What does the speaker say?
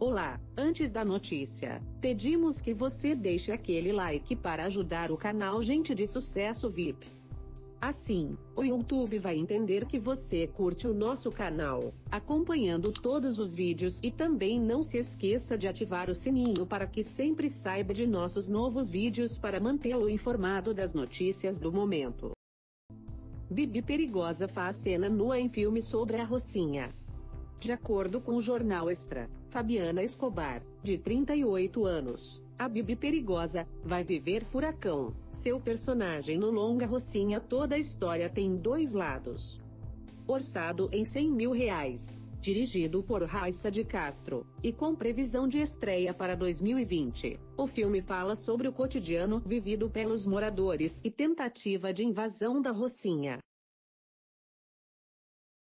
Olá, antes da notícia, pedimos que você deixe aquele like para ajudar o canal Gente de Sucesso VIP. Assim, o YouTube vai entender que você curte o nosso canal, acompanhando todos os vídeos, e também não se esqueça de ativar o sininho para que sempre saiba de nossos novos vídeos para mantê-lo informado das notícias do momento. Bibi Perigosa faz cena nua em filme sobre a Rocinha. De acordo com o jornal Extra, Fabiana Escobar, de 38 anos, a Bibi Perigosa, vai viver furacão. Seu personagem no longa Rocinha. Toda a história tem dois lados. Orçado em R$100 mil, dirigido por Raissa de Castro, e com previsão de estreia para 2020, o filme fala sobre o cotidiano vivido pelos moradores e tentativa de invasão da Rocinha.